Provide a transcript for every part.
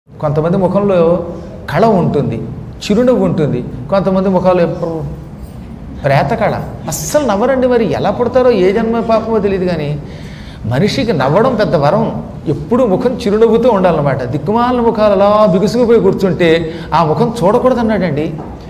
కొంతమంది ముఖంలో కళ ఉంటుంది, చిరునవ్వు ఉంటుంది. కొంతమంది ముఖాలు ఎప్పుడు ప్రేత కళ, అస్సలు నవ్వరండి. మరి ఎలా పుడతారో ఏ జన్మ పాపమో తెలియదు. కానీ మనిషికి నవ్వడం పెద్ద వరం. ఎప్పుడూ ముఖం చిరునవ్వుతూ ఉండాలన్నమాట. దిక్కుమాలిన ముఖాలు అలా బిగుసుకుపోయి కూర్చుంటే ఆ ముఖం చూడకూడదన్నాడండి.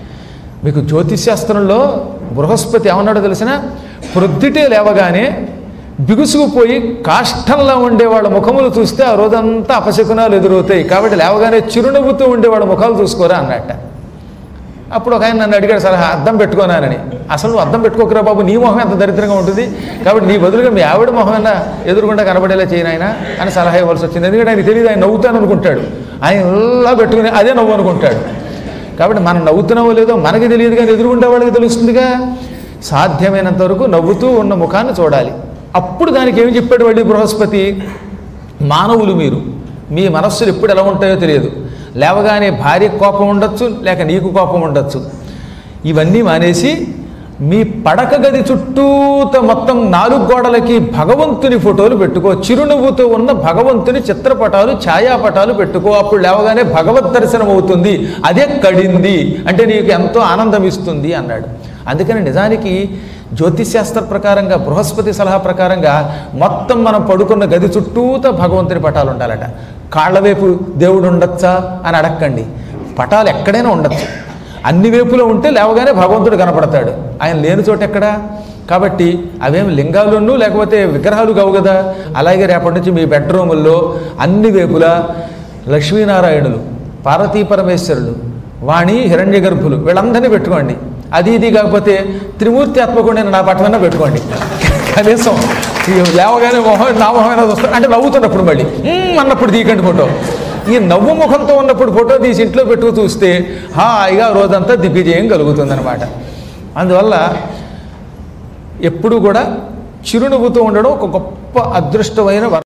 మీకు జ్యోతిష్శాస్త్రంలో బృహస్పతి ఏమన్నాడో తెలిసిన, ప్రొద్దుటే లేవగానే బిగుసుకుపోయి కాష్టంలో ఉండేవాళ్ళ ముఖములు చూస్తే ఆ రోజంతా అపశకునాలు ఎదురవుతాయి. కాబట్టి లేవగానే చిరునవ్వుతూ ఉండేవాళ్ళ ముఖాలు చూసుకోరా అన్నట్ట. అప్పుడు ఒక ఆయన నన్ను అడిగాడు సలహా, అద్దం పెట్టుకోనానని. అసలు నువ్వు అద్దం పెట్టుకోకరా బాబు, నీ మొహం ఎంత దరిద్రంగా ఉంటుంది, కాబట్టి నీ బదులుగా మీ ఆవిడ మొహమైనా ఎదురుకుండా కనబడేలా చేయనాయన అని సలహా ఇవ్వాల్సి వచ్చింది. ఎందుకంటే ఆయన తెలియదు, ఆయన నవ్వుతాను అనుకుంటాడు. ఆయన ఇలా పెట్టుకుని అదే నవ్వు అనుకుంటాడు. కాబట్టి మనం నవ్వుతున్నావో లేదో మనకి తెలియదు, కానీ ఎదురుకుంటే వాళ్ళకి తెలుస్తుందిగా. సాధ్యమైనంత వరకు నవ్వుతూ ఉన్న ముఖాన్ని చూడాలి. అప్పుడు దానికి ఏమి చెప్పాడు వాడి బృహస్పతి, మానవులు మీరు, మీ మనస్సులు ఎప్పుడు ఎలా ఉంటాయో తెలియదు. లేవగానే భార్య కోపం ఉండొచ్చు, లేక నీకు కోపం ఉండొచ్చు. ఇవన్నీ మానేసి మీ పడక గది చుట్టూత మొత్తం 4 గోడలకి భగవంతుని ఫోటోలు పెట్టుకో, చిరునవ్వుతో ఉన్న భగవంతుని చిత్రపటాలు ఛాయాపటాలు పెట్టుకో. అప్పుడు లేవగానే భగవద్ దర్శనం అవుతుంది. అదే కడింది అంటే నీకు ఎంతో ఆనందం ఇస్తుంది అన్నాడు. అందుకని నిజానికి జ్యోతిశాస్త్ర ప్రకారంగా, బృహస్పతి సలహా ప్రకారంగా మొత్తం మనం పడుకున్న గది చుట్టూత భగవంతుని పటాలు ఉండాలట. కాళ్ళ వైపు దేవుడు ఉండొచ్చా అని అడక్కండి, పటాలు ఎక్కడైనా ఉండొచ్చు. అన్ని వైపులో ఉంటే లేవగానే భగవంతుడు కనపడతాడు. ఆయన లేని చోట ఎక్కడా? కాబట్టి అవేమి లింగాలును లేకపోతే విగ్రహాలు కావు కదా. అలాగే రేపటి నుంచి మీ బెడ్రూముల్లో అన్ని వైపులా లక్ష్మీనారాయణులు, పార్వతీ పరమేశ్వరులు, వాణి, హిరణ్య గర్భులు వీళ్ళందరినీ పెట్టుకోండి. అది ఇది కాకపోతే త్రిమూర్తి ఆత్మకుండా నా పట్టమన్నా పెట్టుకోండి. కనీసం లేవగానే మొహం నా మొహమైనా చూస్తాను అంటే నవ్వుతున్నప్పుడు మళ్ళీ అన్నప్పుడు తీకండి ఫోటో. ఈ నవ్వు ముఖంతో ఉన్నప్పుడు ఫోటో తీసి ఇంట్లో పెట్టుకు చూస్తే హాయిగా రోజంతా దిగ్విజయం కలుగుతుందన్నమాట. అందువల్ల ఎప్పుడు కూడా చిరునవ్వుతూ ఉండడం ఒక గొప్ప అదృష్టమైన